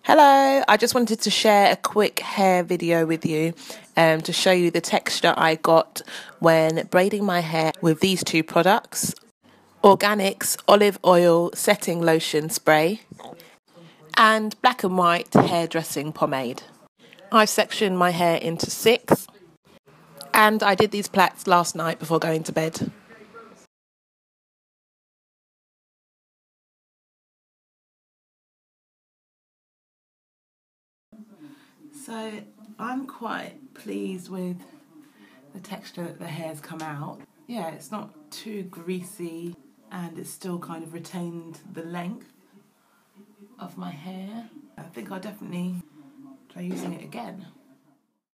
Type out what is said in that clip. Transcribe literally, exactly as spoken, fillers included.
Hello, I just wanted to share a quick hair video with you um, to show you the texture I got when braiding my hair with these two products. Organics Olive Oil Setting Lotion Spray and Black and White Hairdressing Pomade. I've sectioned my hair into six and I did these plaits last night before going to bed. So I'm quite pleased with the texture that the hair's come out. Yeah, it's not too greasy and it's still kind of retained the length of my hair. I think I'll definitely try using it again.